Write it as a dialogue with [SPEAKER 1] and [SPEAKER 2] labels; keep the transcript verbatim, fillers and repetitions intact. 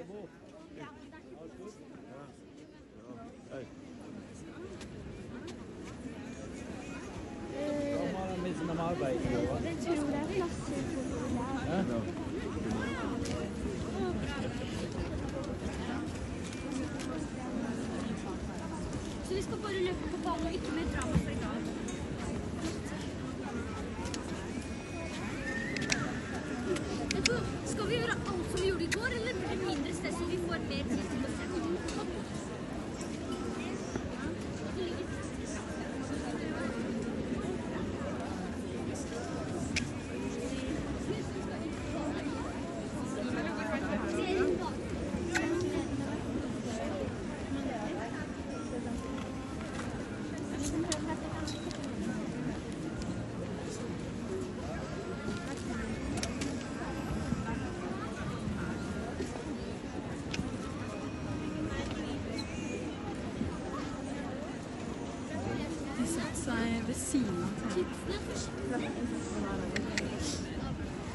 [SPEAKER 1] Hei. Hva har de med arbeid?
[SPEAKER 2] Jeg tror det er plasser på det her. Så vi skal bare løpe på banen og ikke med drama for i dag. Skal vi gjøre alt som vi gjorde i går, eller blir det mindre sted så vi får mer tid til å se?
[SPEAKER 3] De satt seg ved siden av til.